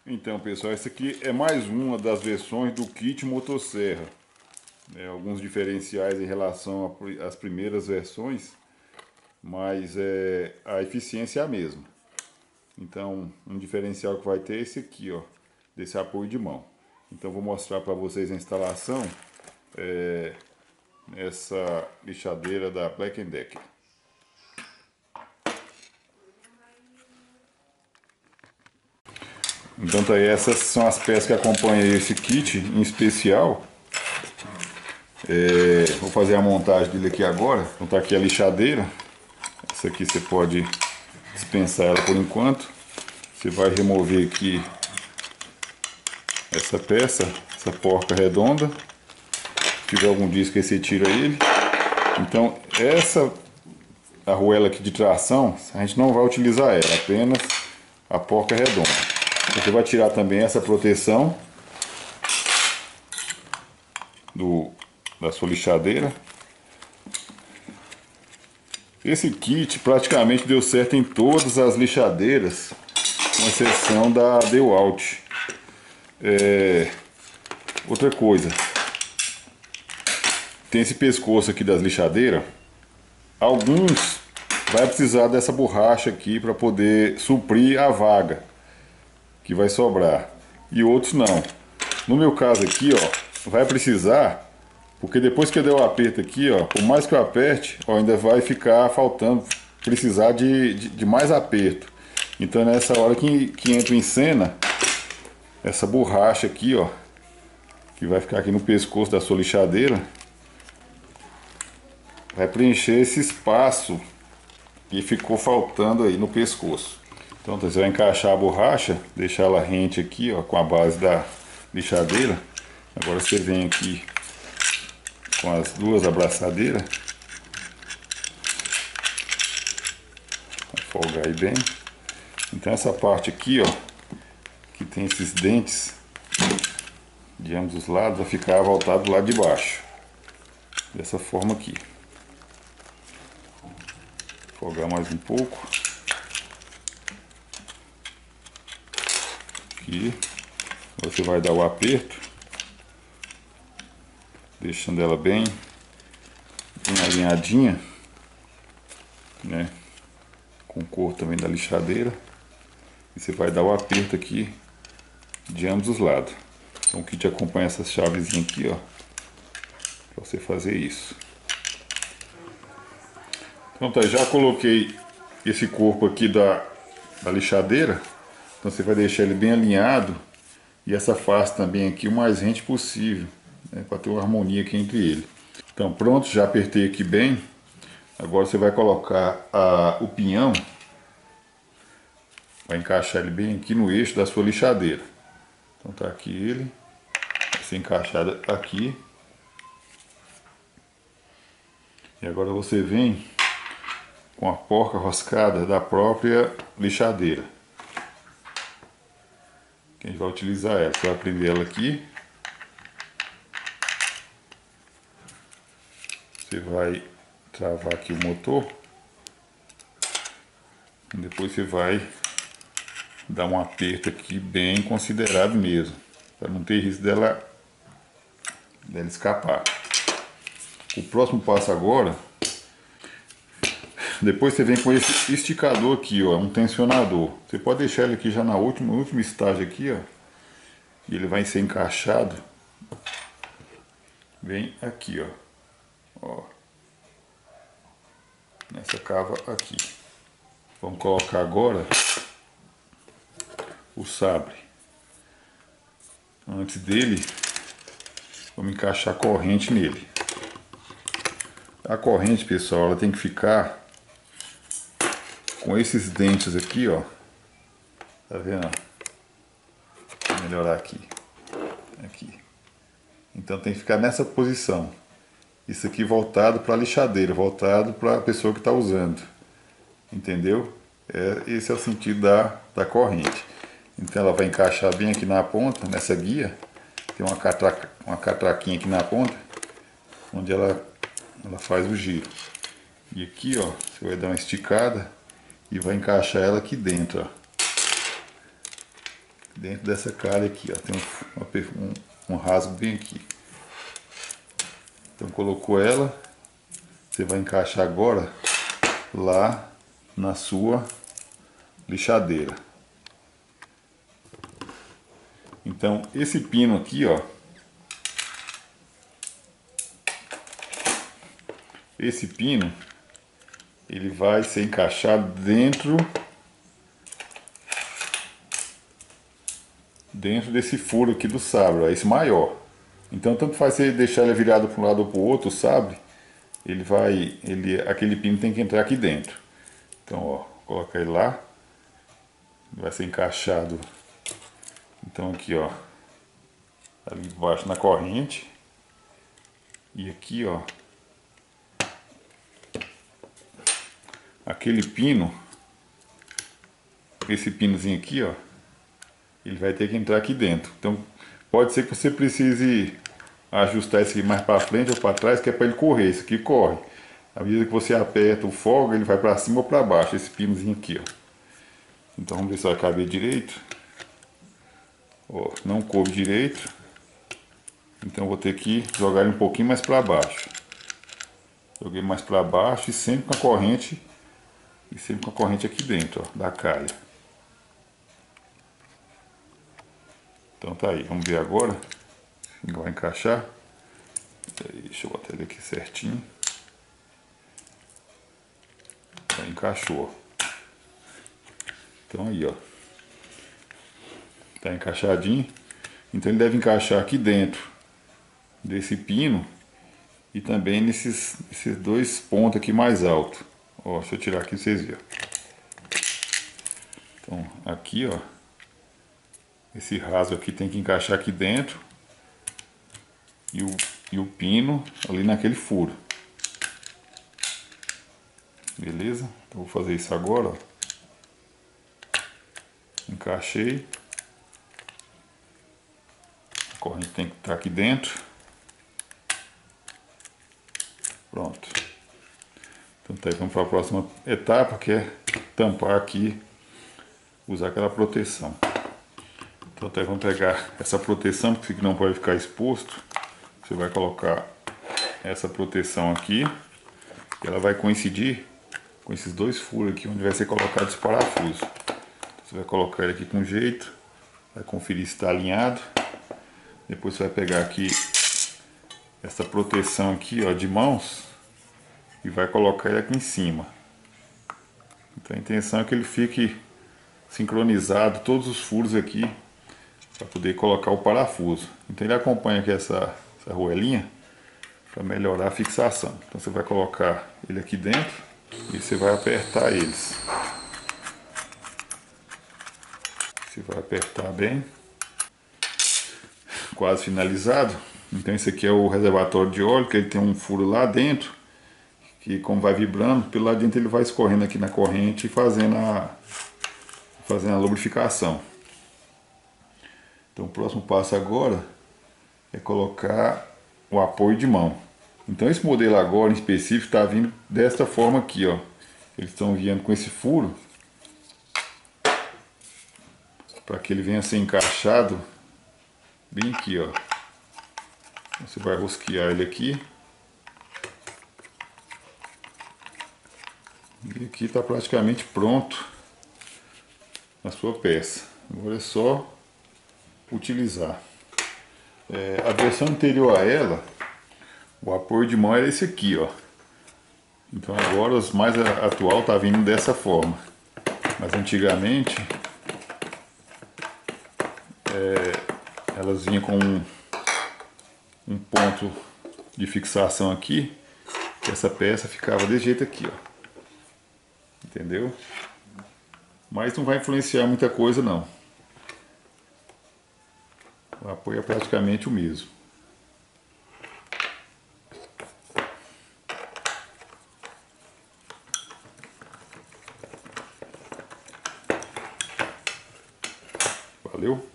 Então, pessoal, essa aqui é mais uma das versões do kit motosserra. Alguns diferenciais em relação às primeiras versões, mas a eficiência é a mesma. Então, um diferencial que vai ter é esse aqui, ó, desse apoio de mão. Então, vou mostrar para vocês a instalação nessa lixadeira da Black & Decker. Então, tá aí, essas são as peças que acompanham esse kit em especial. Vou fazer a montagem dele aqui agora. Então tá aqui a lixadeira. Essa aqui você pode dispensar ela por enquanto. Você vai remover aqui essa peça, essa porca redonda. Se tiver algum disco aí você tira ele. Então essa arruela aqui de tração, a gente não vai utilizar ela, apenas a porca redonda. Você vai tirar também essa proteção da sua lixadeira. Esse kit praticamente deu certo em todas as lixadeiras, com exceção da DeWalt. Outra coisa, tem esse pescoço aqui das lixadeiras. Alguns vai precisar dessa borracha aqui para poder suprir a vaga que vai sobrar, e outros não. No meu caso aqui, ó, vai precisar, porque depois que eu der o aperto aqui, ó, por mais que eu aperte, ó, ainda vai ficar faltando, precisar de mais aperto. Então é nessa hora que entra em cena essa borracha aqui, ó, que vai ficar aqui no pescoço da sua lixadeira, vai preencher esse espaço que ficou faltando aí no pescoço. Então você vai encaixar a borracha, deixar ela rente aqui, ó, com a base da lixadeira. Agora você vem aqui com as duas abraçadeiras, vai folgar aí bem. Então essa parte aqui, ó, que tem esses dentes de ambos os lados, vai ficar voltado do lado de baixo, dessa forma aqui. Vou folgar mais um pouco. Aqui você vai dar o aperto, deixando ela bem alinhadinha, né, com o corpo também da lixadeira, e você vai dar o aperto aqui de ambos os lados. Então o kit acompanha essas chavezinhas aqui, ó, para você fazer isso. Então tá, já coloquei esse corpo aqui da lixadeira. Então você vai deixar ele bem alinhado, e essa face também aqui o mais rente possível, né, para ter uma harmonia aqui entre ele. Então pronto, já apertei aqui bem. Agora você vai colocar o pinhão, vai encaixar ele bem aqui no eixo da sua lixadeira. Então tá aqui ele, vai ser encaixado aqui. E agora você vem com a porca roscada da própria lixadeira. A gente vai utilizar ela. Você vai prender ela aqui. Você vai travar aqui o motor. E depois você vai dar um aperto aqui bem considerado mesmo, para não ter risco dela escapar. O próximo passo agora, depois você vem com esse esticador aqui, ó, um tensionador. Você pode deixar ele aqui já no último estágio aqui, ó, e ele vai ser encaixado bem aqui, ó, nessa cava aqui. Vamos colocar agora o sabre. Antes dele, vamos encaixar a corrente nele. A corrente, pessoal, ela tem que ficar com esses dentes aqui, ó. Tá vendo? Vou melhorar aqui. Então tem que ficar nessa posição. Isso aqui voltado para a lixadeira, voltado para a pessoa que está usando. Entendeu? Esse é o sentido da corrente. Então ela vai encaixar bem aqui na ponta, nessa guia. Tem uma catraquinha aqui na ponta, onde ela faz o giro. E aqui, ó, você vai dar uma esticada e vai encaixar ela aqui dentro, ó. dentro dessa calha aqui, ó, tem um rasgo bem aqui. Então colocou ela, você vai encaixar agora lá na sua lixadeira. Então esse pino aqui, ó, esse pino ele vai ser encaixado dentro desse furo aqui do sabre, ó, esse maior. Então tanto faz você deixar ele virado para um lado ou para o outro, sabe? Aquele pino tem que entrar aqui dentro. Então, ó, coloca ele lá, vai ser encaixado. Então aqui, ó, ali embaixo na corrente e aqui, ó, aquele pino, esse pinozinho aqui, ó, ele vai ter que entrar aqui dentro. Então pode ser que você precise ajustar esse aqui mais para frente ou para trás, que é para ele correr. Esse aqui corre. À medida que você aperta o fogo, ele vai para cima ou para baixo, esse pinozinho aqui, ó. Então vamos ver se vai caber direito. Ó, não coube direito. Então vou ter que jogar ele um pouquinho mais para baixo. Joguei mais para baixo e sempre com a corrente. E sempre com a corrente aqui dentro, ó, da calha. Então tá aí, vamos ver agora. Vai encaixar. Deixa eu botar ele aqui certinho. Já encaixou. Então aí, ó. Tá encaixadinho. Então ele deve encaixar aqui dentro desse pino e também nesses dois pontos aqui mais altos. Ó, deixa eu tirar aqui pra vocês verem. Então aqui, ó, esse rasgo aqui tem que encaixar aqui dentro e o pino ali naquele furo. Beleza? Então vou fazer isso agora, ó. Encaixei. A corrente tem que estar aqui dentro. Pronto. Então tá aí, vamos para a próxima etapa, que é tampar aqui, usar aquela proteção. Então tá aí, vamos pegar essa proteção, porque não pode ficar exposto. Você vai colocar essa proteção aqui, e ela vai coincidir com esses dois furos aqui, onde vai ser colocado esse parafuso. Você vai colocar ele aqui com jeito, vai conferir se está alinhado. Depois você vai pegar aqui essa proteção aqui, ó, de mãos, e vai colocar ele aqui em cima. Então a intenção é que ele fique sincronizado todos os furos aqui para poder colocar o parafuso. Então ele acompanha aqui essa arruelinha para melhorar a fixação. Então você vai colocar ele aqui dentro e você vai apertar eles. Você vai apertar bem. Quase finalizado. Então esse aqui é o reservatório de óleo, que ele tem um furo lá dentro, que como vai vibrando, pelo lado de dentro ele vai escorrendo aqui na corrente e fazendo a lubrificação. Então o próximo passo agora é colocar o apoio de mão. Então esse modelo agora em específico está vindo desta forma aqui, ó. Eles estão vindo com esse furo para que ele venha a ser encaixado bem aqui, ó. Você vai rosquear ele aqui. E aqui está praticamente pronto a sua peça. Agora é só utilizar. A versão anterior a ela, o apoio de mão era esse aqui, ó. Então agora os mais atual tá vindo dessa forma. Mas antigamente elas vinham com um ponto de fixação aqui, que essa peça ficava desse jeito aqui, ó. Entendeu? Mas não vai influenciar muita coisa não. O apoio é praticamente o mesmo. Valeu?